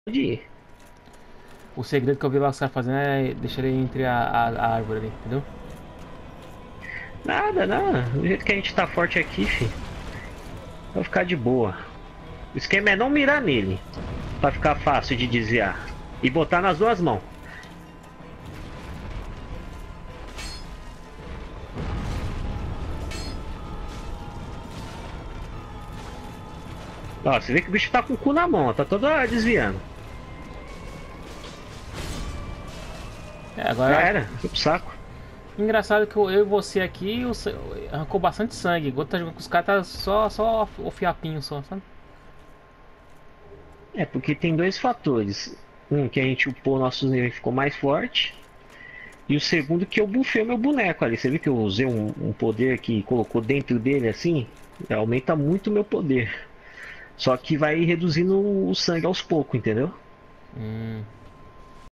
Pode ir. O segredo que eu vi lá os caras fazendo é deixar ele entre a árvore ali, entendeu? Nada, nada. Do jeito que a gente tá forte aqui, fi, vai ficar de boa. O esquema é não mirar nele, pra ficar fácil de desviar. E botar nas duas mãos. Ó, você vê que o bicho tá com o cu na mão, ó, tá todo desviando. É, Já agora, era, foi pro saco. engraçado que eu e você aqui arrancou bastante sangue. Enquanto tá jogando com os caras, tá só o fiapinho só, sabe? É, porque tem dois fatores. Um, que a gente upou nossos níveis e ficou mais forte. E o segundo, que eu bufei o meu boneco ali. Você viu que eu usei um poder que colocou dentro dele assim? Aumenta muito o meu poder. Só que vai reduzindo o sangue aos poucos, entendeu?